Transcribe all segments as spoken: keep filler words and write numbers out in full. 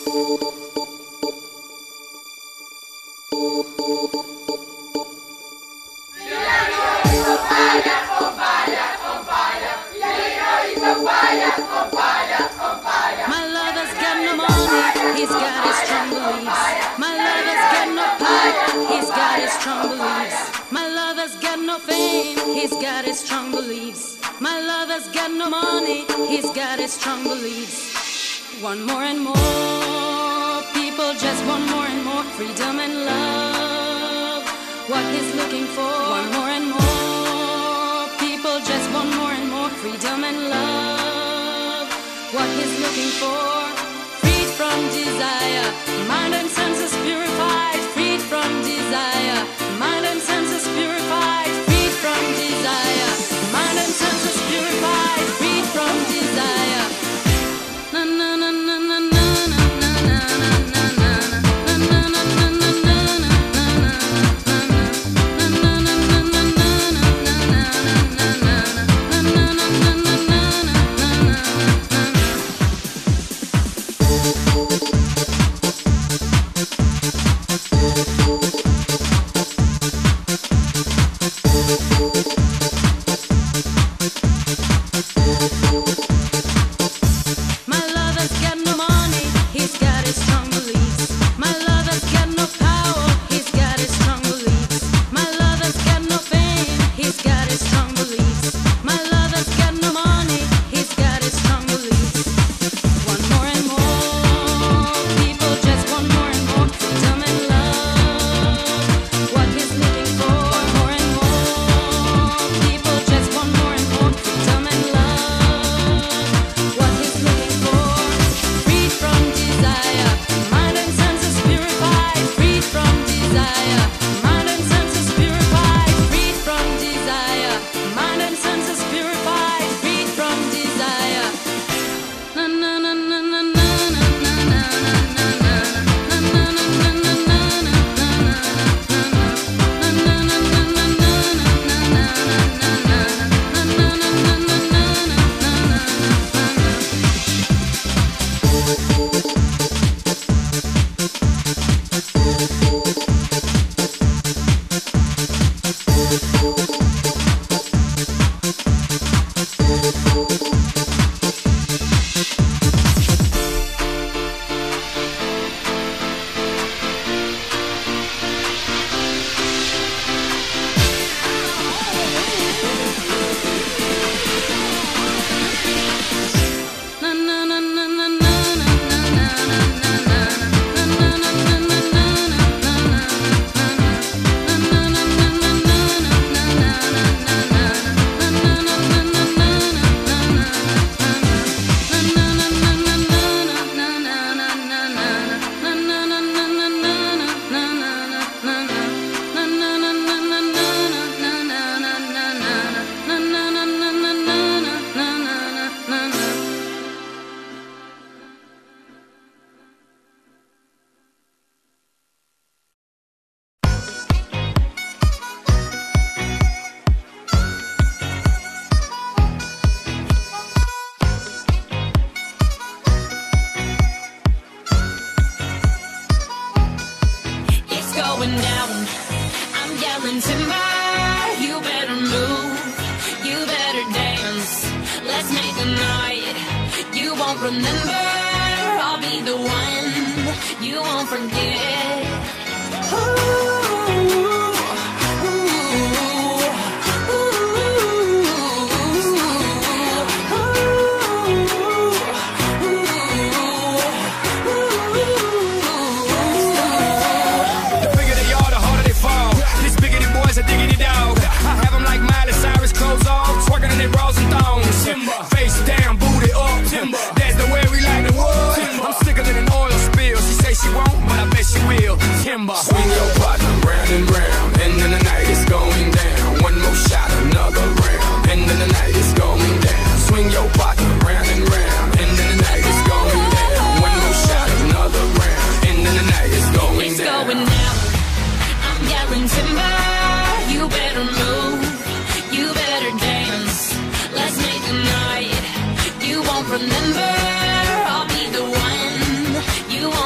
Remember, I'll be the one you want.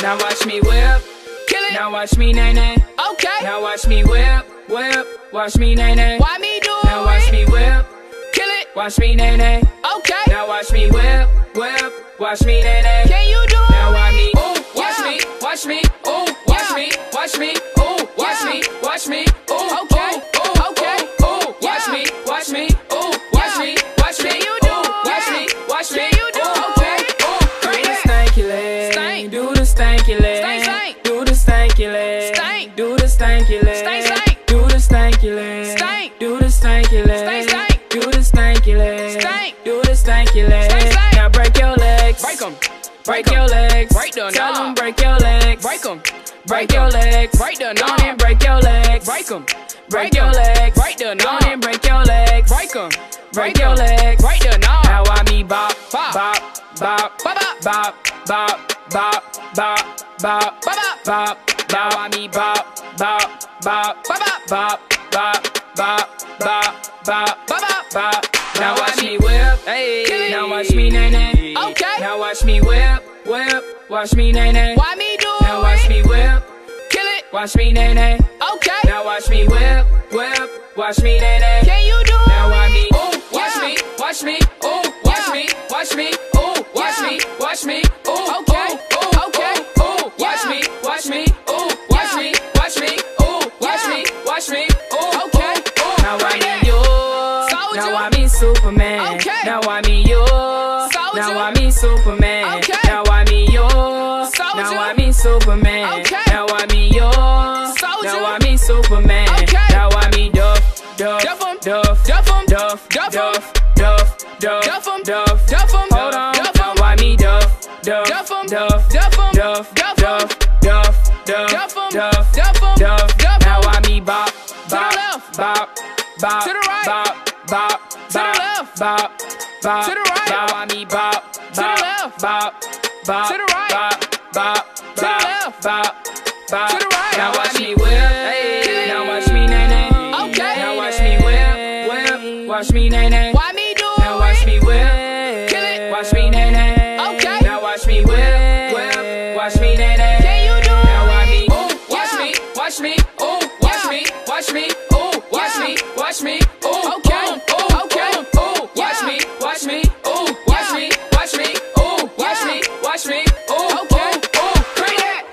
Now watch me whip. Kill it. Now watch me nay nay. Okay. Now watch me whip, whip. Watch me nay nay. Why me do it? Now watch me whip. Kill it. Watch me nay nay. Okay. Now watch me whip, whip. Watch me nay nay. Can you do it? Now watch me. Ooh, watch Yeah. me, watch me. Ooh, watch Yeah. me, watch me. Ooh, watch Yeah. me, watch me. Ooh, Okay. ooh, ooh, Okay. ooh, ooh. Watch Yeah. me, watch me. Ooh, watch Yeah. me, watch me. Can you do Ooh, it? watch Yeah. me, watch me. Can you do Ooh, it? okay. Okay. Ooh, do Bring the it. stanky leg. Stank. Do the stanky leg. Stank, stank. Do the stanky leg. Stank. Do the stanky leg. Stank, stank. Do the stanky leg. Stank. Do the stanky leg. Stank, stank. Do the stanky leg. Stank. Do the stanky leg. Stank, stank. Now break your legs. Break 'em. Break Break 'em. your legs. Break the Tell knob. 'em break your legs. Break 'em. Break Break your 'em. legs. Break the Go on knob. and break your legs. Break 'em. Break Break your 'em. legs. Break the Go on knob. and break your legs. Break 'em. Break Break your 'em. legs. Break the knob. Now I me bop, Bop. bop, bop, Bop, bop. bop, bop, bop, bop, bop, Bop, bop. bop. Now I me bop, bop, bop, Bop, bop. bop, bop, bop, bop, bop, Bop, bop. bop. Now watch me whip. Hey. Kill it. Now watch me nay nay. Okay. Now watch me whip, whip. Watch me nay nay. Why me do it? Now watch me whip. Kill it. Watch me nay nay. Okay. Now watch me whip, whip. Watch me nay nay. Can you do it? Now watch me. Ooh, watch Yeah. me, watch me. Ooh, watch Yeah. me, watch me. Ooh, watch Yeah. me, watch me. Ooh, Okay. ooh, ooh, Okay. ooh, ooh. Watch Yeah. me, watch me. Ooh, watch Yeah. me, watch me. Ooh, watch Yeah. me, watch me. Ooh, Okay. ooh, ooh. Now I Bring me it. you. Soldier. Now I me Superman. Okay. Now I me you. Soldier. Now I me Superman. Okay. Now I me you. Soldier. Now I me Superman. Okay. Now I me you. Soldier. Now I me Superman. Okay. Now I me Duff, Duff, Duff 'em. Duff, Duff 'em. Duff, Duff 'em. Duff, Duff, Duff, Duff 'em. Duff, Duff 'em. Hold on, Duff 'em. now why me Duff, Duff, Duff 'em. Duff, Duff 'em. Duff, Duff 'em. Duff, Duff, Duff, Duff 'em. Duff, Duff 'em. Duff. Duff 'em. Now why me bop, the bop, left. bop, bop, To the right. bop, bop, To the bop, left. bop, bop. To the right. Now why me bop, the bop, left. bop, bop, To the right. bop, bop, the bop, left. bop, bop. To the right. Now Now watch watch me me whip. Hey. Now watch me nay nay. Okay. Now watch me whip, whip. Watch me nay nay. Why me do it? Now watch me whip. Kill it. Watch me nay nay. Okay. Now watch me whip, whip. Watch me nay nay. Can you do it? Now watch me. Ooh, watch Yeah. me, watch me. Ooh, watch Yeah. me, watch me. Ooh, watch Yeah. me, watch me. Ooh, Okay. ooh, ooh, Okay. ooh, ooh. Watch Yeah. me, watch me. Ooh, watch Yeah. me, watch me. Ooh, watch Yeah. me, watch me. Ooh, Okay. ooh, ooh. Bring it.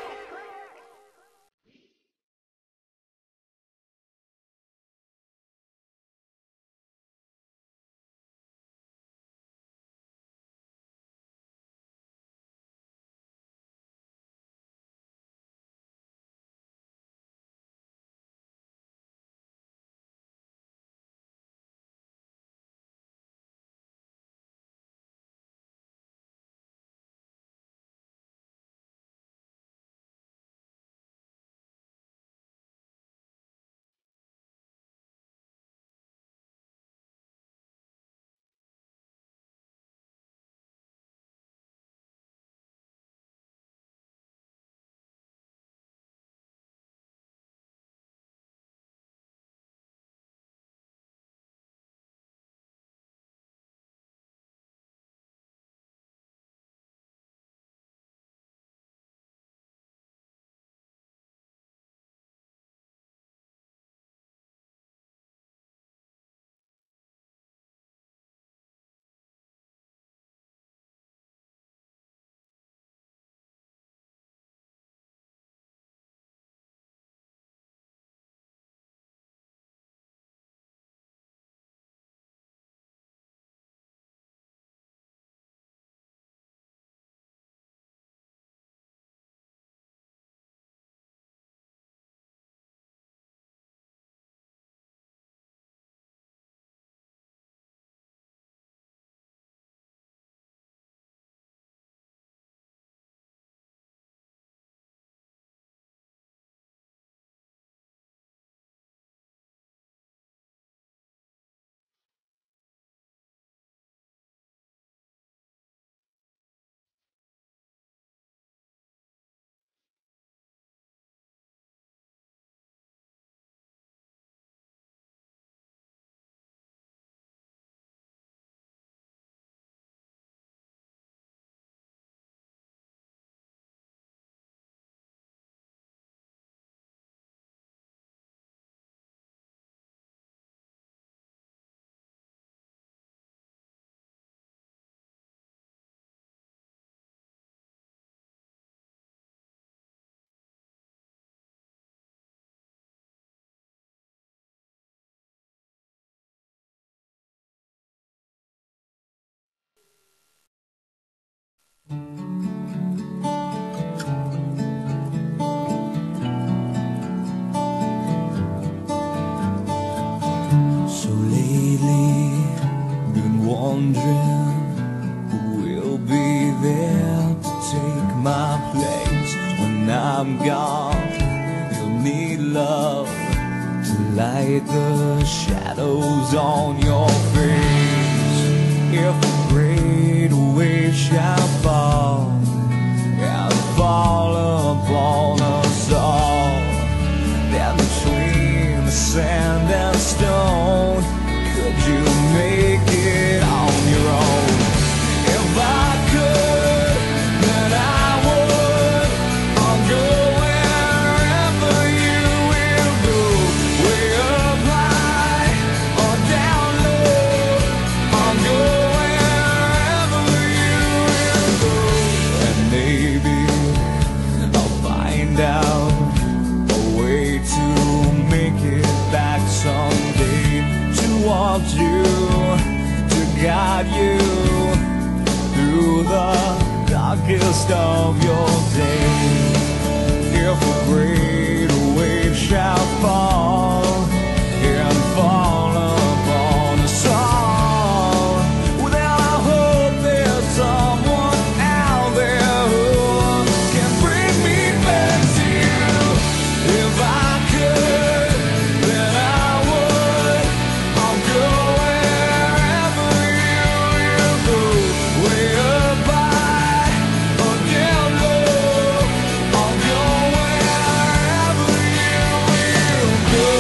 gone, you'll need love to light the shadows on your face. If a great wave shall fall and fall upon us all, then between the sand and stone, could you make it on your own? If I could, then I would. I'll go wherever you will go, way up high or down low. I'll go wherever you will go, and maybe I'll find out a way to make it back someday, to want you, to guide you through the darkest of your days. If a great wave shall fall and fall upon us all, well, then I hope there's someone out there who can bring me back to you. If I could, then I would. I'll go wherever you will go, way up high or down low. I'll go wherever you will go.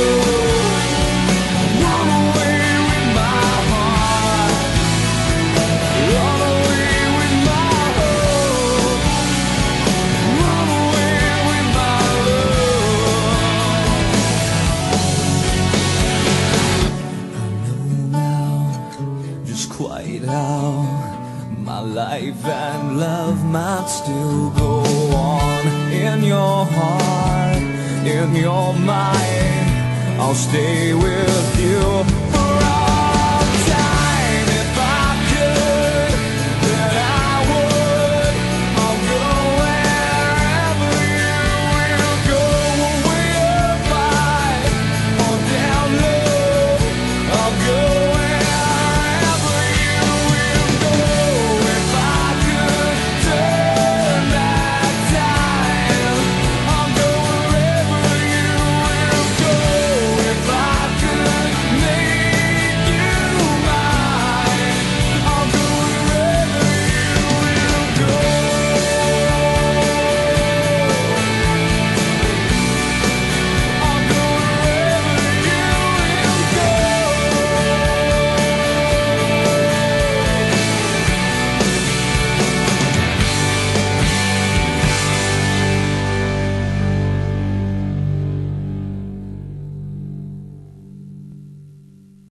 Run away with my heart, run away with my hope, run away with my love. I know now just quite how my life and love might still go on. In your heart, in your mind, I'll stay with you.